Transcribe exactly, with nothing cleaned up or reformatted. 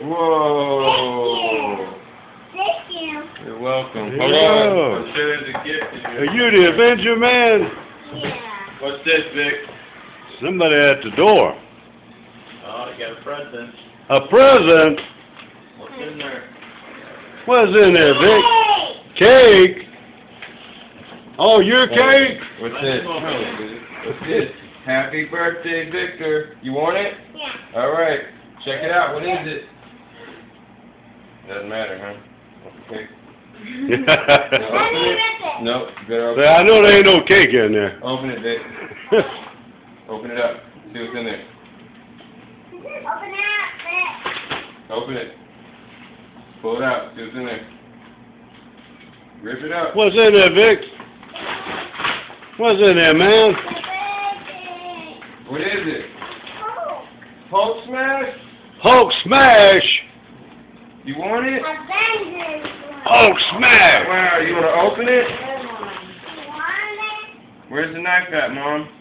Whoa. Thank you. You're welcome. Yeah. Hold on. I'm sure there's a gift in Are here. you the Avenger man? Yeah. What's this, Vic? Somebody at the door. Oh, you got a present. A present? What's in there? What's in there, Vic? Cake? Oh, your cake? What's this? What's this? Happy birthday, Victor. You want it? Yeah. All right. Check it out. What is it? Doesn't matter, huh? Okay. Let me rip it. Nope. You better open I know there ain't no cake in there. Open it, Vic. Open it up. See what's in there. Open it up, Open it. Pull it out. See what's in there. Rip it up. What's in there, Vic? What's in there, man? What is it? Oh, Hulk smash? Hulk smash! You want it? Avengers. Hulk smash! Wow, you want to open it? Want it? Where's the knife at, Mom?